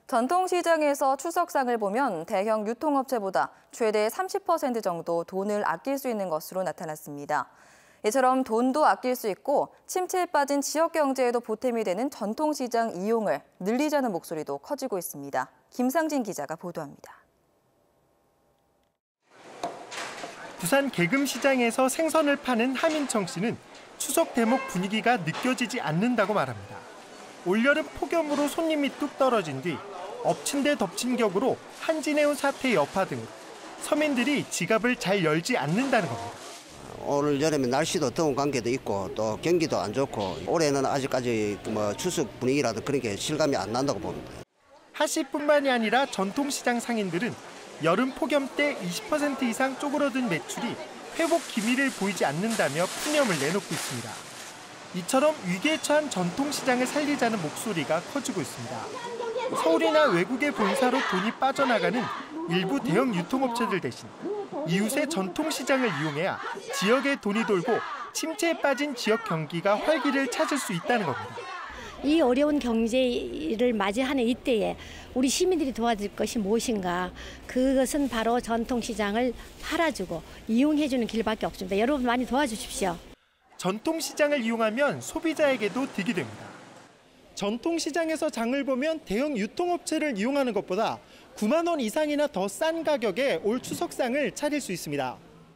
전통시장에서 추석상을 보면 대형 유통업체보다 최대 30% 정도 돈을 아낄 수 있는 것으로 나타났습니다. 이처럼 돈도 아낄 수 있고 침체에 빠진 지역 경제에도 보탬이 되는 전통시장 이용을 늘리자는 목소리도 커지고 있습니다. 김상진 기자가 보도합니다. 부산 개금시장에서 생선을 파는 하민청 씨는 추석 대목 분위기가 느껴지지 않는다고 말합니다. 올여름 폭염으로 손님이 뚝 떨어진 뒤 엎친 데 덮친 격으로 한진해운 사태 여파 등으로 서민들이 지갑을 잘 열지 않는다는 겁니다. 올 여름에 날씨도 더운 관계도 있고 또 경기도 안 좋고 올해는 아직까지 추석 분위기라도 그런 게 실감이 안 난다고 봅니다. 하시뿐만이 아니라 전통시장 상인들은 여름 폭염 때 20% 이상 쪼그러든 매출이 회복 기미를 보이지 않는다며 푸념을 내놓고 있습니다. 이처럼 위기에 처한 전통시장을 살리자는 목소리가 커지고 있습니다. 서울이나 외국의 본사로 돈이 빠져나가는 일부 대형 유통업체들 대신 이웃의 전통시장을 이용해야 지역에 돈이 돌고 침체에 빠진 지역 경기가 활기를 찾을 수 있다는 겁니다. 이 어려운 경제를 맞이하는 이때에 우리 시민들이 도와줄 것이 무엇인가? 그것은 바로 전통시장을 팔아주고 이용해주는 길밖에 없습니다. 여러분 많이 도와주십시오. 전통시장을 이용하면 소비자에게도 득이 됩니다. 전통시장에서 장을 보면 대형 유통업체를 이용하는 것보다 9만 원 이상이나 더 싼 가격에 올 추석상을 차릴 수 있습니다.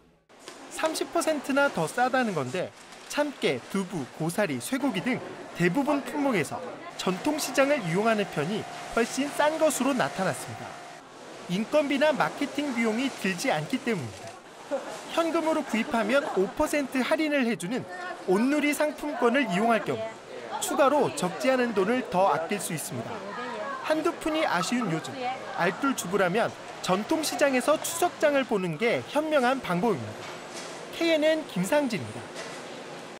30%나 더 싸다는 건데 참깨, 두부, 고사리, 쇠고기 등 대부분 품목에서 전통시장을 이용하는 편이 훨씬 싼 것으로 나타났습니다. 인건비나 마케팅 비용이 들지 않기 때문입니다. 현금으로 구입하면 5% 할인을 해주는 온누리 상품권을 이용할 경우 추가로 적지 않은 돈을 더 아낄 수 있습니다. 한두 푼이 아쉬운 요즘, 알뜰 주부라면 전통시장에서 추석장을 보는 게 현명한 방법입니다. KNN 김상진입니다.